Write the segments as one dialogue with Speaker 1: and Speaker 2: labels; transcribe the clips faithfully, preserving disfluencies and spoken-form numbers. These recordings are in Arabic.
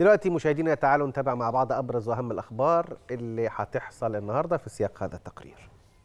Speaker 1: دلوقتي مشاهدينا تعالوا نتابع مع بعض أبرز وأهم الأخبار اللي هتحصل النهاردة في سياق هذا التقرير.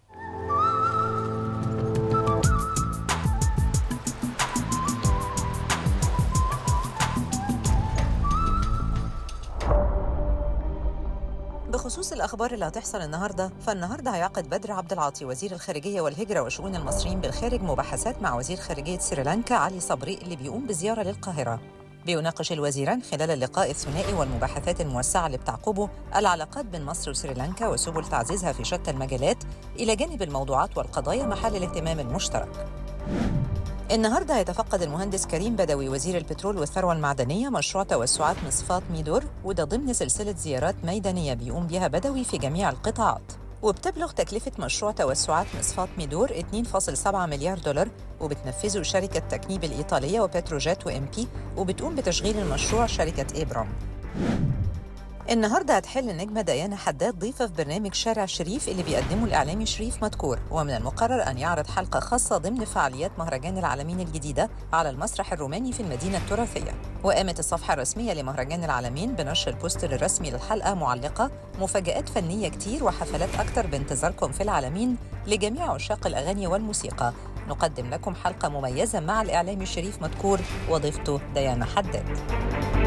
Speaker 2: بخصوص الأخبار اللي هتحصل النهاردة، فالنهاردة هيعقد بدر عبد العاطي وزير الخارجية والهجرة وشؤون المصريين بالخارج مباحثات مع وزير خارجية سريلانكا علي صبري اللي بيقوم بزيارة للقاهرة. بيناقش الوزيران خلال اللقاء الثنائي والمباحثات الموسعة اللي بتعقبه العلاقات بين مصر وسريلانكا وسبل تعزيزها في شتى المجالات، إلى جانب الموضوعات والقضايا محل الاهتمام المشترك. النهارده هيتفقد المهندس كريم بدوي وزير البترول والثروة المعدنية مشروع توسعات مصفاة ميدور، وده ضمن سلسلة زيارات ميدانية بيقوم بها بدوي في جميع القطاعات. وبتبلغ تكلفة مشروع توسعات مصفاة ميدور اثنين فاصلة سبعة مليار دولار، وبتنفذه شركة تكنيب الإيطالية وبتروجيت وإم بي، وبتقوم بتشغيل المشروع شركة إبرام. النهارده هتحل النجمة ديانا حداد ضيفة في برنامج شارع شريف اللي بيقدمه الإعلامي شريف مدكور، ومن المقرر أن يعرض حلقة خاصة ضمن فعاليات مهرجان العالمين الجديدة على المسرح الروماني في المدينة التراثية. وقامت الصفحة الرسمية لمهرجان العالمين بنشر البوستر الرسمي للحلقة معلقة مفاجآت فنية كتير وحفلات أكتر بانتظاركم في العالمين لجميع عشاق الأغاني والموسيقى. نقدم لكم حلقة مميزة مع الإعلامي شريف مدكور وضيفته ديانا حداد.